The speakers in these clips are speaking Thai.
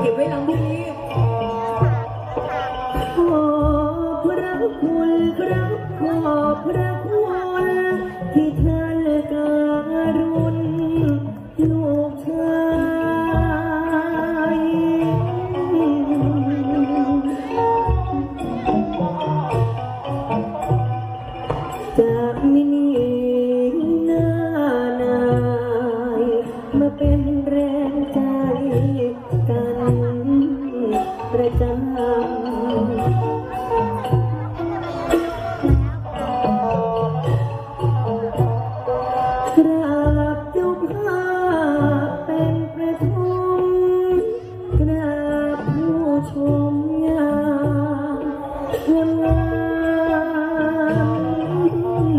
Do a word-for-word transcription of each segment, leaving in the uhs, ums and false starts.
ก็บไว้หลังพรุ่งนี้ขอพระคุณครับขอพระคุณที่ท่านการุณลูกชายจะมินีหน้านายมาเป็นแรงใจกันประจำกราบเจ้าภาพเป็นประทมกราบผู้ชมยามงาม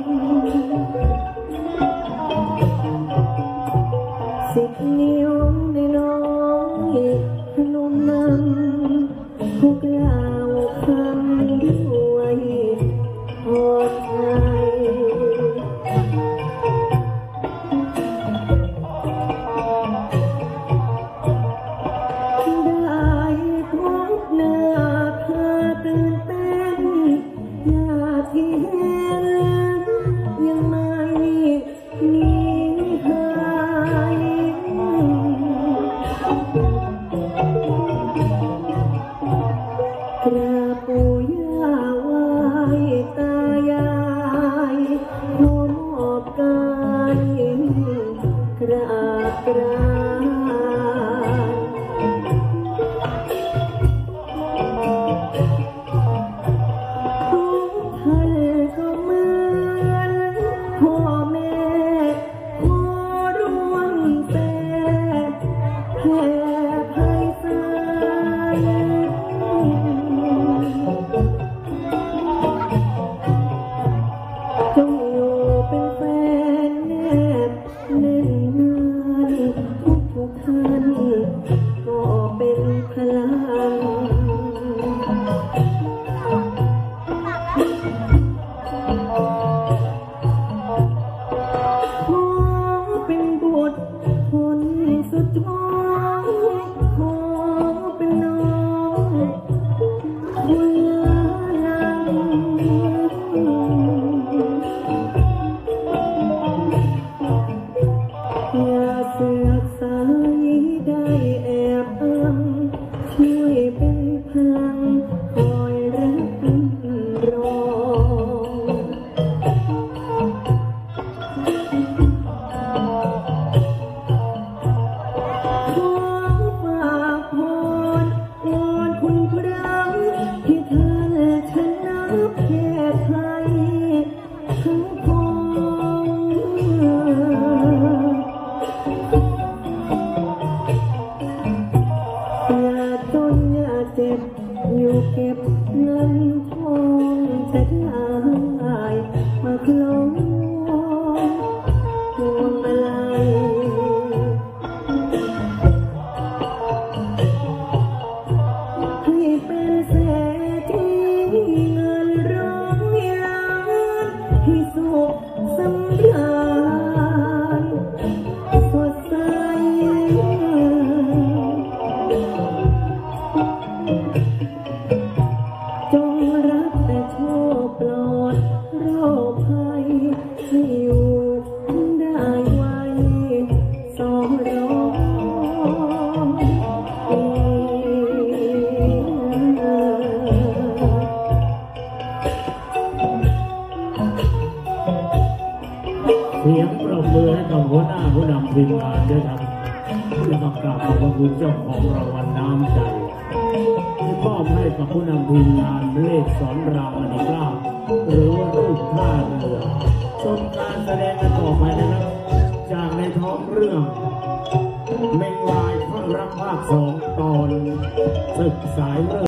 สิบนิ้วในน้อยพนมนำพวกเราคำด้วยพอใจได้พบหน้าเธอตื่นเต้นอยากที่เห็นยังไม่หนีหายกราบปู่ย่าไหว้ตายายขอมอบกายกราบกรานทุกท่านก็เหมือนพ่อแม่ขอร่วมแสดแผ่ไพศาลจงอยู่เป็นแฟนแนบแน่นนานทุกทุกท่านก็เป็นพลังขอเป็นบุตรคนสุดท้องขอเป็นน้องคนละลังอย่าเสือกสายได้แอบอ้างช่วยเป็นพลังคอยรักรอขอฝากพรวอนคุณพระที่ท่านชนะเพศไทยทั้งพงอย่าจนอย่าเจ็บอยู่เก็บเงินทองจะได้มาคล้องพวงมาลัยให้เป็นเศรษฐีเงินร้อยล้านให้สุขสำราญสดใสจงรักแต่โชคปลอดโรคภัยให้อยู่ได้ไว้สองร้อยเสียงปรบมือให้กับหัวหน้าผู้นำทีมงานด้วยครับและต้องกราบขอบพระคุณเจ้าของรางวัลน้ำใจที่มอบให้กับผู้นำทีมงานเลขสอนรามอนิกาหรือว่ารูปท่าเรือชมการแสดงกันต่อไปนะครับจากในท้องเรื่องเมงวายข้อนรักภาคสองตอนศึกสายเรือ